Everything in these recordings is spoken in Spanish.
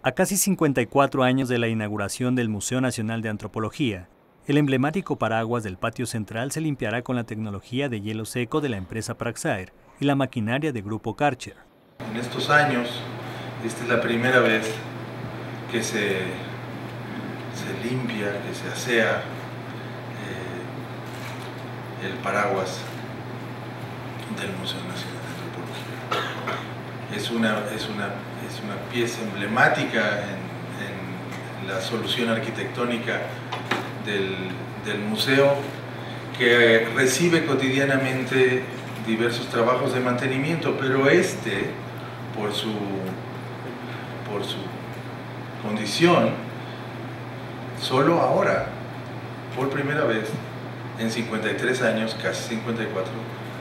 A casi 54 años de la inauguración del Museo Nacional de Antropología, el emblemático paraguas del patio central se limpiará con la tecnología de hielo seco de la empresa Praxair y la maquinaria de Grupo Karcher. En estos años, esta es la primera vez que se limpia, que se asea el paraguas del Museo Nacional de Antropología. Es una pieza emblemática en la solución arquitectónica del museo, que recibe cotidianamente diversos trabajos de mantenimiento, pero por su condición, solo ahora, por primera vez en 53 años, casi 54,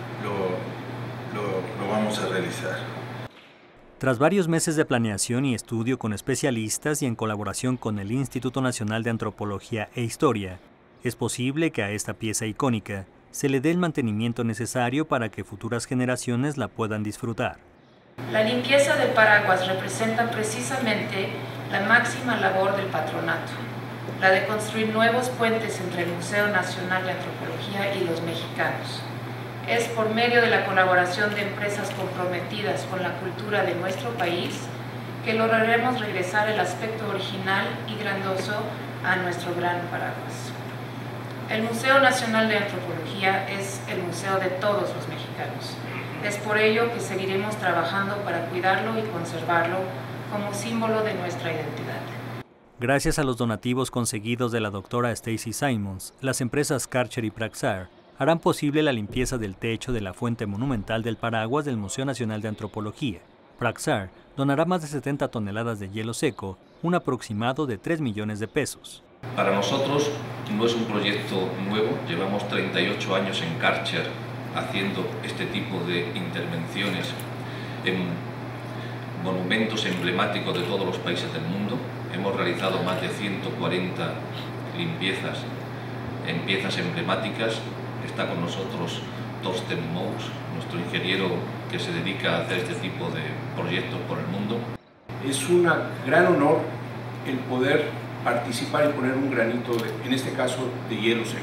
lo vamos a realizar. Tras varios meses de planeación y estudio con especialistas y en colaboración con el Instituto Nacional de Antropología e Historia, es posible que a esta pieza icónica se le dé el mantenimiento necesario para que futuras generaciones la puedan disfrutar. La limpieza del paraguas representa precisamente la máxima labor del patronato, la de construir nuevos puentes entre el Museo Nacional de Antropología y los mexicanos. Es por medio de la colaboración de empresas comprometidas con la cultura de nuestro país que lograremos regresar el aspecto original y grandoso a nuestro gran paraguas. El Museo Nacional de Antropología es el museo de todos los mexicanos. Es por ello que seguiremos trabajando para cuidarlo y conservarlo como símbolo de nuestra identidad. Gracias a los donativos conseguidos de la doctora Stacy Simons, las empresas Karcher y Praxair harán posible la limpieza del techo de la fuente monumental del paraguas del Museo Nacional de Antropología. Praxair donará más de 70 toneladas de hielo seco, un aproximado de 3 millones de pesos. Para nosotros no es un proyecto nuevo, llevamos 38 años en Karcher haciendo este tipo de intervenciones en monumentos emblemáticos de todos los países del mundo. Hemos realizado más de 140 limpiezas en piezas emblemáticas. Está con nosotros Torsten Mous, nuestro ingeniero que se dedica a hacer este tipo de proyectos por el mundo. Es un gran honor el poder participar y poner un granito, en este caso, de hielo seco.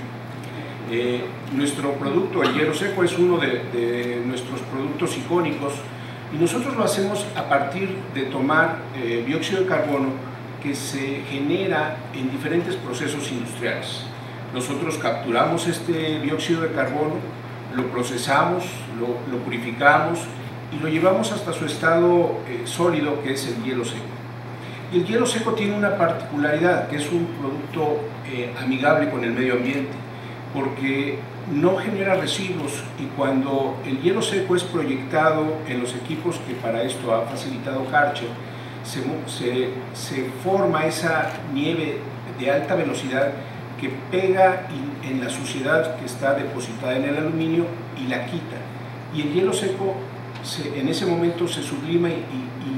Nuestro producto, el hielo seco, es uno de nuestros productos icónicos y nosotros lo hacemos a partir de tomar dióxido de carbono que se genera en diferentes procesos industriales. Nosotros capturamos este dióxido de carbono, lo procesamos, lo purificamos y lo llevamos hasta su estado sólido, que es el hielo seco. Y el hielo seco tiene una particularidad, que es un producto amigable con el medio ambiente, porque no genera residuos, y cuando el hielo seco es proyectado en los equipos que para esto ha facilitado Karcher, se forma esa nieve de alta velocidad que pega en la suciedad que está depositada en el aluminio y la quita. Y el hielo seco en ese momento se sublima y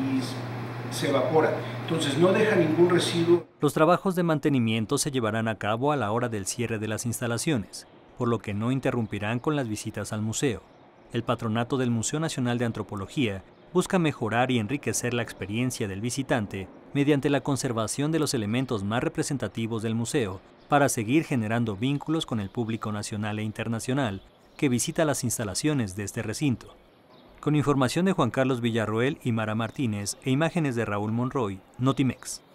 se evapora. Entonces no deja ningún residuo. Los trabajos de mantenimiento se llevarán a cabo a la hora del cierre de las instalaciones, por lo que no interrumpirán con las visitas al museo. El patronato del Museo Nacional de Antropología busca mejorar y enriquecer la experiencia del visitante mediante la conservación de los elementos más representativos del museo para seguir generando vínculos con el público nacional e internacional que visita las instalaciones de este recinto. Con información de Juan Carlos Villarroel y Mara Martínez e imágenes de Raúl Monroy, Notimex.